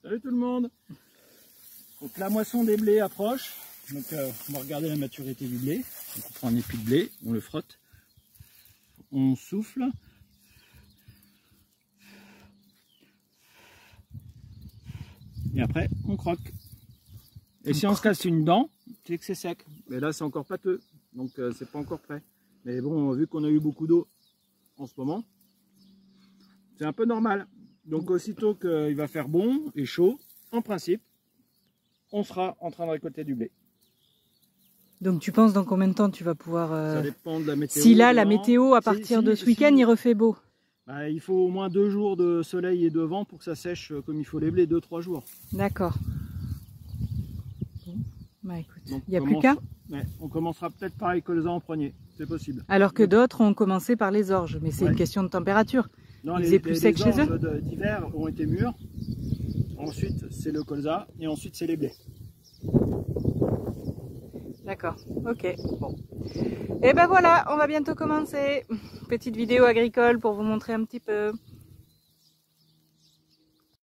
Salut tout le monde. Donc la moisson des blés approche. Donc on va regarder la maturité du blé. Donc, on prend un épi de blé, on le frotte, on souffle. Et après on croque. Et si on se casse une dent, c'est que c'est sec. Mais là c'est encore pâteux, donc c'est pas encore prêt. Mais bon, vu qu'on a eu beaucoup d'eau en ce moment, c'est un peu normal. Donc aussitôt qu'il va faire bon et chaud, en principe, on sera en train de récolter du blé. Donc tu penses dans combien de temps tu vas pouvoir... Ça dépend de la météo. Si là, la météo, à partir de ce week-end, il refait beau. Bah, il faut au moins 2 jours de soleil et de vent pour que ça sèche comme il faut les blés, 2-3 jours. D'accord. Bon. Bah écoute, il n'y a plus qu'à. Ouais, on commencera peut-être par les colzas en premier, c'est possible. Alors que d'autres ont commencé par les orges, mais c'est une question de température. Non, il faisait plus sec chez eux. Les orges d'hiver ont été mûrs. Ensuite, c'est le colza et ensuite, c'est les blés. D'accord, ok. Bon. Et ben voilà, on va bientôt commencer. Petite vidéo agricole pour vous montrer un petit peu.